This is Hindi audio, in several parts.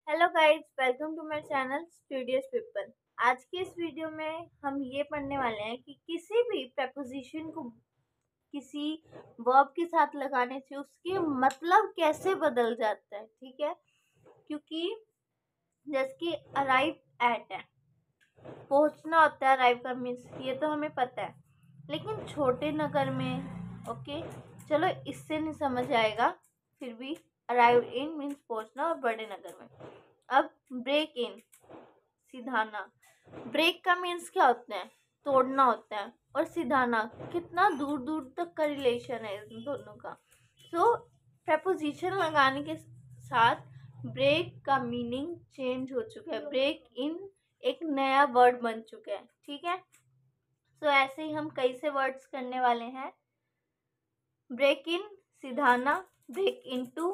Hello guys, welcome to my channel studious people. आज के इस वीडियो में हम ये पढ़ने वाले हैं कि किसी भी preposition को किसी वर्ब के साथ लगाने से उसके मतलब कैसे बदल जाता है। ठीक है, क्योंकि जैसे कि अराइव एट है, पहुंचना होता है। अराइव का मीन्स ये तो हमें पता है, लेकिन छोटे नगर में ओके चलो इससे नहीं समझ आएगा, फिर भी अराइव इन मीन्स पहुंचना और बड़े नगर में। अब ब्रेक इन, सिधाना। ब्रेक का मीन्स क्या होता है? तोड़ना होता है। और सिधाना, कितना दूर दूर तक का रिलेशन है इन दोनों का। सो प्रपोजिशन लगाने के साथ ब्रेक का मीनिंग चेंज हो चुका है। ब्रेक इन एक नया वर्ड बन चुका है। ठीक है, सो ऐसे ही हम कई से वर्ड्स करने वाले हैं। ब्रेक इन सिधाना, ब्रेक इनटू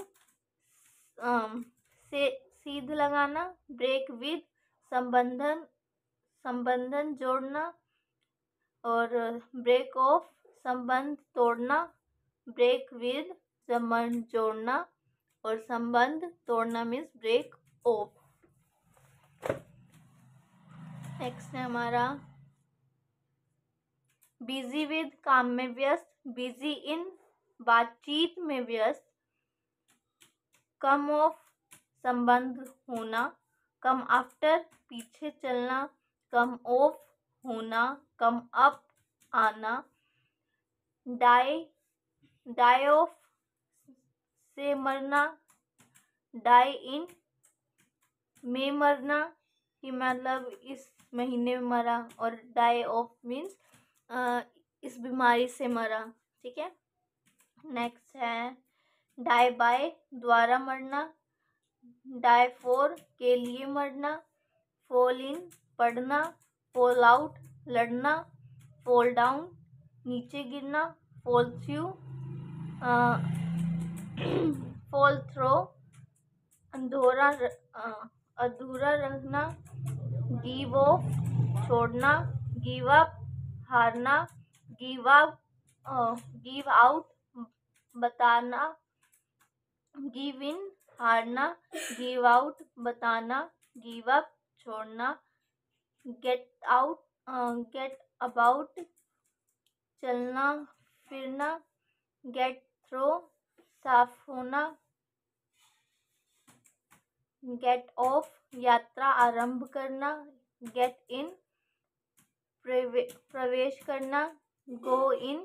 से सीध लगाना, ब्रेक विद संबंधन जोड़ना, और ब्रेक ऑफ संबंध तोड़ना, ब्रेक विद संबंध जोड़ना, और संबंध तोड़ना मीन्स ब्रेक ऑफ। नेक्स्ट है हमारा बिजी विद, काम में व्यस्त, बिजी इन बातचीत में व्यस्त, कम ऑफ संबंध होना, कम आफ्टर पीछे चलना, कम ऑफ होना, कम अप आना, डाई ऑफ से मरना, डाई इन में मरना कि मतलब इस महीने में मरा, और डाई ऑफ मीन्स इस बीमारी से मरा। ठीक है, नेक्स्ट है डाई बाय, द्वारा मरना, डाई फॉर के लिए मरना, फॉल इन पढ़ना, फॉल आउट लड़ना, फॉल डाउन नीचे गिरना, फॉल थ्रू फॉल थ्रो अधूरा रहना, गिव ऑफ छोड़ना, गिव अप हारना, गिव आउट बताना, गिव इन हारना, गिव आउट बताना, गिव अप छोड़ना, गेट अबाउट चलना फिरना, गेट थ्रो साफ होना, गेट ऑफ यात्रा आरंभ करना, गेट इन प्रवेश करना, गो इन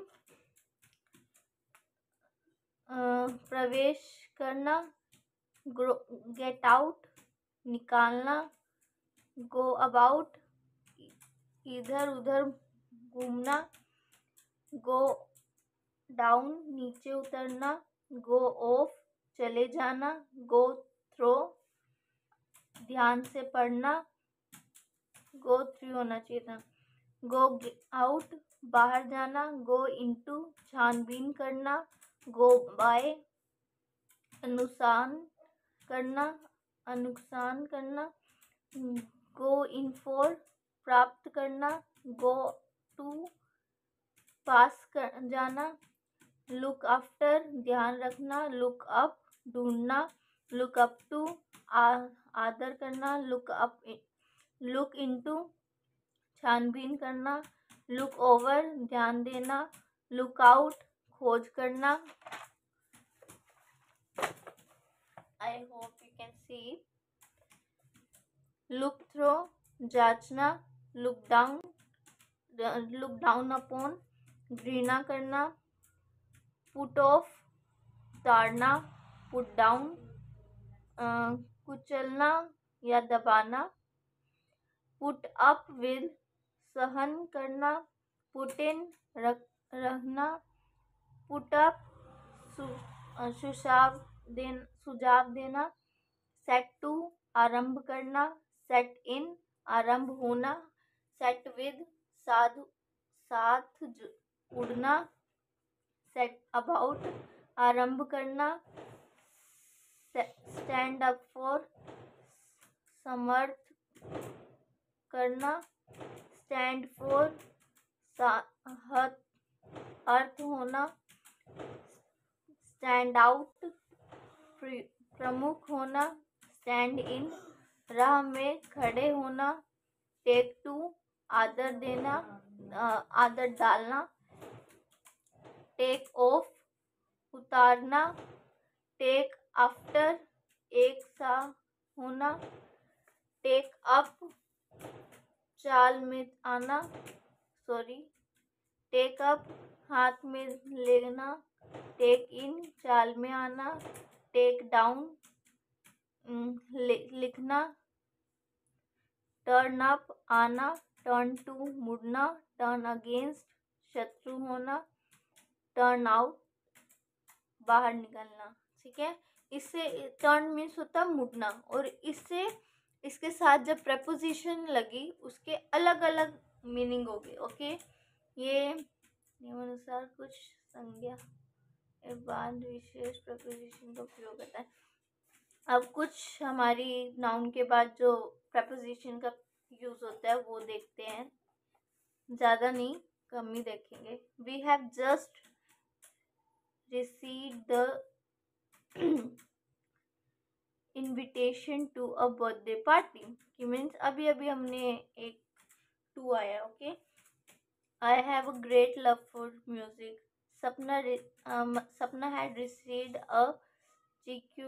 प्रवेश करना, गेट आउट निकालना, गो अबाउट इधर उधर घूमना, गो डाउन नीचे उतरना, गो ऑफ चले जाना, गो थ्रो ध्यान से पढ़ना, गो थ्रू होना चाहिए था, गो आउट बाहर जाना, गो इनटू छानबीन करना, गो बाय अनुसान करना, गो इन फॉर प्राप्त करना, गो टू पास कर जाना, लुक आफ्टर ध्यान रखना, लुक अप ढूंढना, लुक अप टू आदर करना, लुक इनटू छानबीन करना, लुक ओवर ध्यान देना, लुक आउट खोज करना। I hope you can see. Look through जांचना, लुक डाउन अपॉन घृणा करना, पुट ऑफ ताड़ना, पुट डाउन कुचलना या दबाना, पुट अप विद सहन करना, पुट इन रहना, पुट अप सुझाव देना, सेट टू आरंभ करना, सेट इन आरंभ होना, सेट विद साथ उड़ना, सेट अबाउट आरंभ करना, स्टैंड अप फॉर समर्थ करना, स्टैंड फॉर अर्थ होना, स्टैंड आउट प्रमुख होना, स्टैंड इन, राह में खड़े होना। टेक टू, आदर देना, आदर डालना। टेक ऑफ, उतारना। टेक आफ्टर, एक सा होना। टेक अप, चाल में आना, टेक अप, हाथ में लेना। टेक इन, चाल में आना। टेक डाउन, लिखना। टर्न अप, आना। टर्न टू, मुड़ना। टर्न अगेंस्ट, शत्रु होना। टर्न आउट, बाहर निकलना। ठीक है, इससे टर्न मीन्स होता है मुड़ना, और इससे इसके साथ जब प्रपोजिशन लगी उसके अलग अलग मीनिंग होगी। ओके, ये नियमानुसार कुछ संज्ञा के बाद विशेष प्रपोजिशन का प्रयोग होता है। अब कुछ हमारी नाउन के बाद जो प्रपोजिशन का यूज होता है वो देखते हैं, ज़्यादा नहीं, कम ही देखेंगे। We have just received the invitation to a birthday party, कि मीन्स अभी अभी हमने एक टू आया। Okay, I have a great love for music. Sapna had received a cheque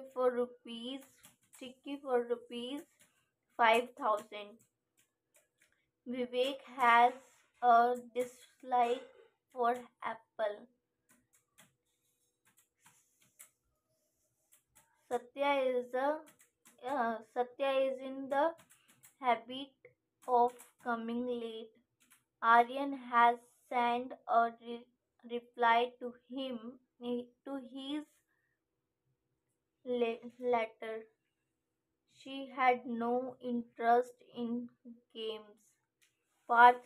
for rupees 5,000. Vivek has a dislike for apple. Satya is in the habit of coming late. Aryan has sent a reply to his letter. She had no interest in games. Parth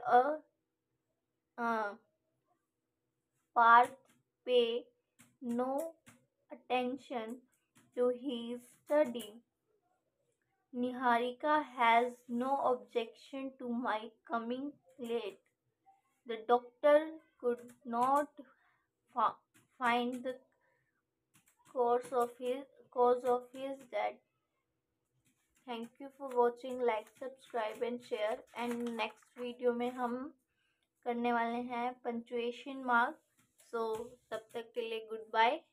pay no attention to his study. Niharika has no objection to my coming late. The doctor could not find the cause of his death. Thank you for watching. Like, subscribe and share. And next video में हम करने वाले हैं पंचुएशन मार्क। सो तब तक के लिए गुड बाय।